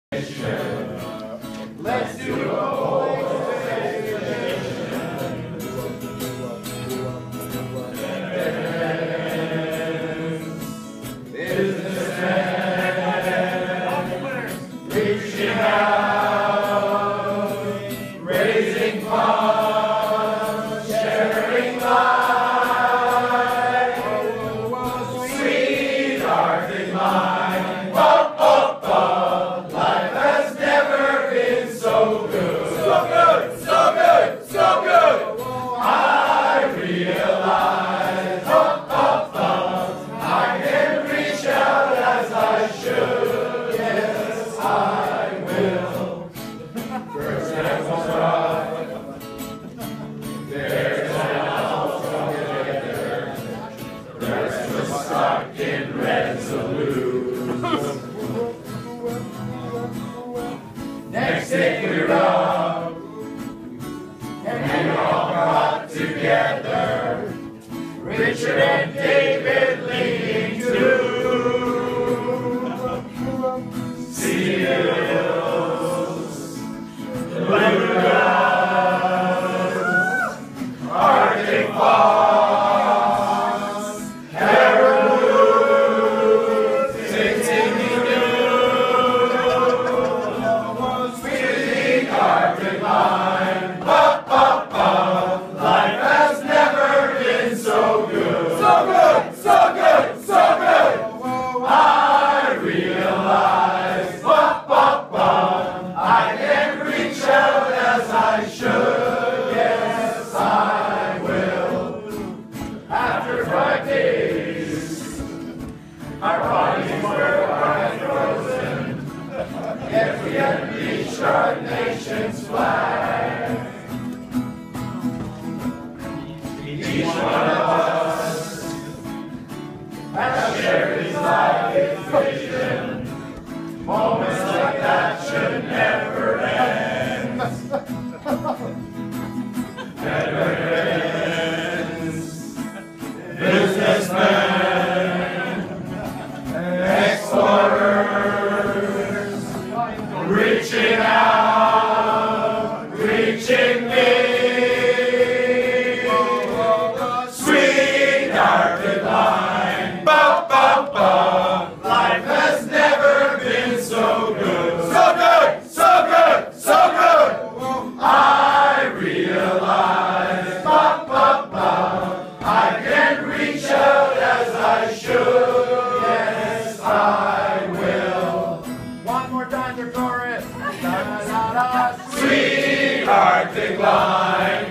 Let's do a voice businessmen reaching out, raising funds, sharing life, sweetheart divine. Life has never been so good. So good, so good, so good. I realize I can reach out as I should. Yes, I will. First and right. There's an house together. The rest was stuck in resolute. Next day we're up, and we're all brought together. Richard and David leading too. Sea hills, blue clouds, Arctic fogs, caribou, singing life has never been so good. So good, so good, so good. I realize I can reach out as I should. Yes, I will. After 5 days, our bodies were quite frozen. Yet we unleashed our nation's flag. Each one of us has shared his life, his vision. Moments like that should never end. Veterans, businessmen, explorers, reaching out, reaching me. Sweetheart divine, life has never been so good. So good, so good, so good. I realize I can reach out as I should. Yes, I will. One more time, the chorus. Sweetheart divine.